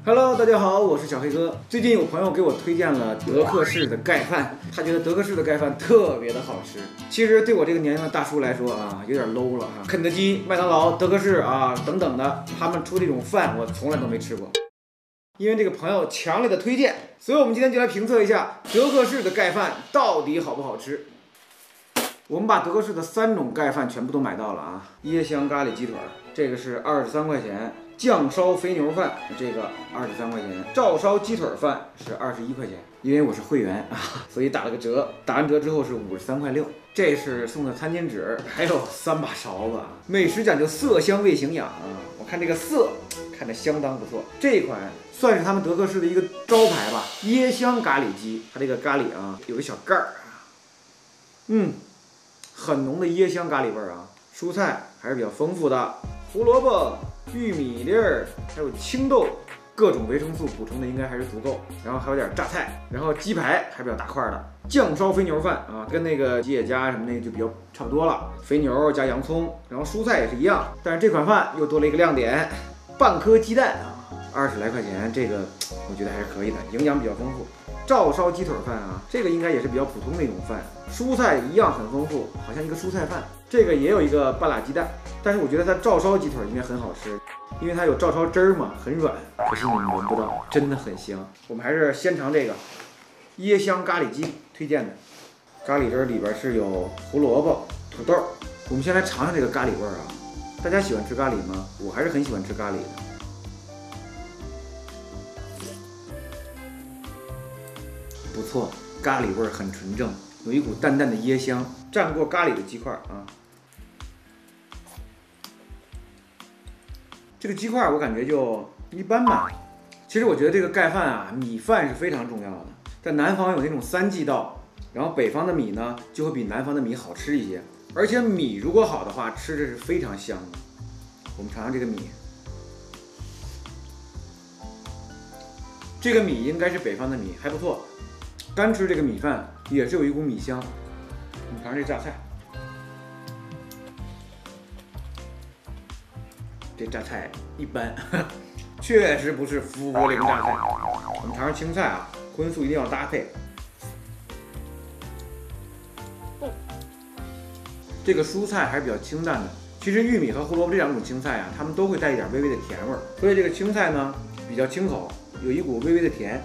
Hello， 大家好，我是小黑哥。最近有朋友给我推荐了德克士的盖饭，他觉得德克士的盖饭特别的好吃。其实对我这个年龄的大叔来说啊，有点 low 了啊。肯德基、麦当劳、德克士啊等等的，他们出这种饭我从来都没吃过。因为这个朋友强烈的推荐，所以我们今天就来评测一下德克士的盖饭到底好不好吃。我们把德克士的3种盖饭全部都买到了啊，椰香咖喱鸡腿，这个是23块钱。酱烧肥牛饭这个23块钱，照烧鸡腿饭是21块钱。因为我是会员啊，所以打了个折，打完折之后是53块6。这是送的餐巾纸，还有3把勺子。美食讲究色香味形养啊，我看这个色看着相当不错。这款算是他们德克士的一个招牌吧，椰香咖喱鸡。它这个咖喱啊有个小盖儿，很浓的椰香咖喱味儿啊。蔬菜还是比较丰富的，胡萝卜、玉米粒儿，还有青豆，各种维生素补充的应该还是足够。然后还有点榨菜，然后鸡排还比较大块的。酱烧肥牛饭啊，跟那个吉野家什么那个就比较差不多了。肥牛加洋葱，然后蔬菜也是一样。但是这款饭又多了一个亮点，半颗鸡蛋啊，20来块钱，这个我觉得还是可以的，营养比较丰富。照烧鸡腿饭啊，这个应该也是比较普通的一种饭，蔬菜一样很丰富，好像一个蔬菜饭。这个也有一个半拉鸡蛋，但是我觉得它照烧鸡腿应该很好吃，因为它有照烧汁儿嘛，很软。可是你们闻不到，真的很香。我们还是先尝这个椰香咖喱鸡，推荐的。咖喱汁儿里边是有胡萝卜、土豆。我们先来尝尝这个咖喱味儿啊，大家喜欢吃咖喱吗？我还是很喜欢吃咖喱的。不错，咖喱味儿很纯正，有一股淡淡的椰香。蘸过咖喱的鸡块啊，这个鸡块我感觉就一般吧。其实我觉得这个盖饭啊，米饭是非常重要的。在南方有那种3季稻，然后北方的米呢就会比南方的米好吃一些，而且米如果好的话，吃着是非常香的。我们尝尝这个米，这个米应该是北方的米，还不错。干吃这个米饭也是有一股米香。我们尝尝这榨菜，这榨菜一般，确实不是福柏林榨菜。我们尝尝青菜啊，荤素一定要搭配。这个蔬菜还是比较清淡的。其实玉米和胡萝卜这2种青菜啊，它们都会带一点微微的甜味儿，所以这个青菜呢比较清口，有一股微微的甜。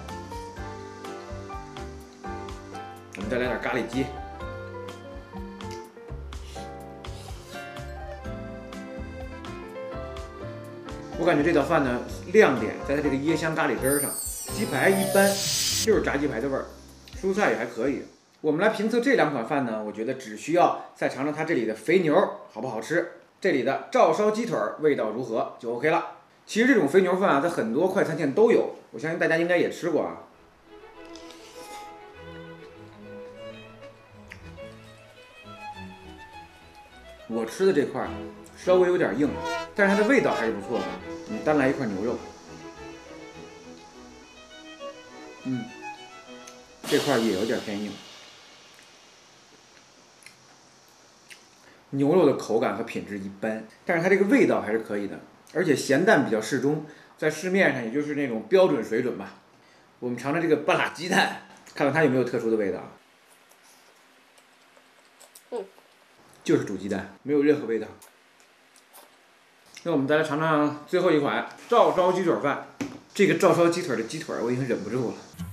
我们再来点咖喱鸡。我感觉这道饭呢，亮点在它这个椰香咖喱汁儿上。鸡排一般，就是炸鸡排的味儿，蔬菜也还可以。我们来评测这2款饭呢，我觉得只需要再尝尝它这里的肥牛好不好吃，这里的照烧鸡腿味道如何就 OK 了。其实这种肥牛饭啊，在很多快餐店都有，我相信大家应该也吃过啊。我吃的这块稍微有点硬，但是它的味道还是不错的。我们单来一块牛肉，这块也有点偏硬。牛肉的口感和品质一般，但是它这个味道还是可以的，而且咸淡比较适中，在市面上也就是那种标准水准吧。我们尝尝这个半拉鸡蛋，看看它有没有特殊的味道。就是煮鸡蛋，没有任何味道。那我们再来尝尝最后一款照烧鸡腿饭。这个照烧鸡腿的鸡腿我已经忍不住了。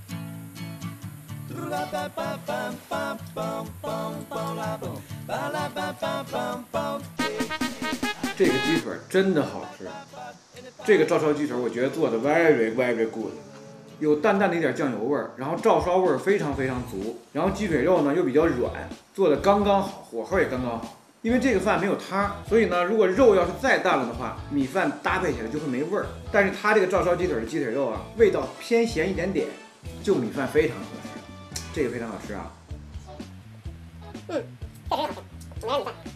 这个鸡腿真的好吃，这个照烧鸡腿我觉得做的 very good， 有淡淡的一点酱油味儿，然后照烧味儿非常非常足，然后鸡腿肉呢又比较软，做的刚刚好，火候也刚刚好。因为这个饭没有汤，所以呢，如果肉要是再淡了的话，米饭搭配起来就会没味儿。但是它这个照烧鸡腿的鸡腿肉啊，味道偏咸一点点，就米饭非常合适，这个非常好吃啊。这非常好吃，我要米饭。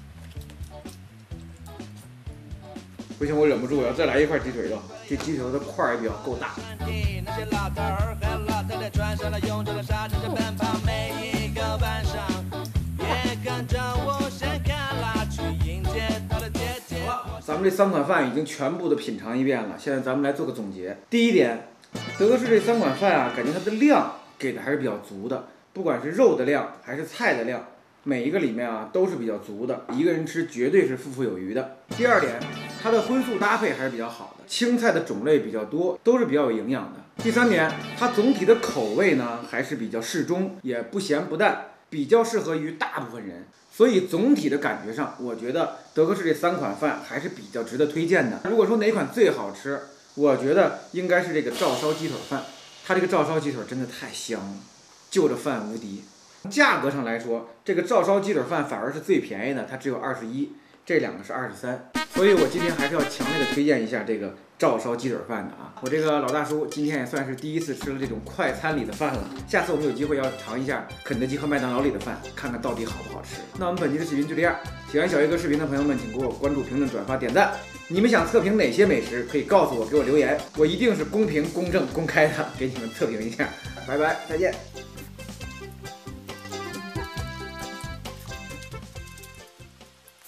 不行，我忍不住，我要再来一块鸡腿肉。这鸡腿肉的块儿也比较够大。咱们这3款饭已经全部的品尝一遍了，现在咱们来做个总结。第一点， 德格士这3款饭啊，感觉它的量给的还是比较足的，不管是肉的量还是菜的量，每一个里面啊都是比较足的，一个人吃绝对是腹腹有余的。第二点，它的荤素搭配还是比较好的，青菜的种类比较多，都是比较有营养的。第三点，它总体的口味呢还是比较适中，也不咸不淡，比较适合于大部分人。所以总体的感觉上，我觉得德格士这3款饭还是比较值得推荐的。如果说哪款最好吃，我觉得应该是这个照烧鸡腿饭，它这个照烧鸡腿真的太香了，就着饭无敌。价格上来说，这个照烧鸡腿饭反而是最便宜的，它只有21，这两个是23。所以我今天还是要强烈的推荐一下这个照烧鸡腿饭的啊！我这个老大叔今天也算是第一次吃了这种快餐里的饭了，下次我们有机会要尝一下肯德基和麦当劳里的饭，看看到底好不好吃。那我们本期的视频就这样，喜欢小鱼哥视频的朋友们，请给我关注、评论、转发、点赞。你们想测评哪些美食，可以告诉我，给我留言，我一定是公平、公正、公开的给你们测评一下。拜拜，再见。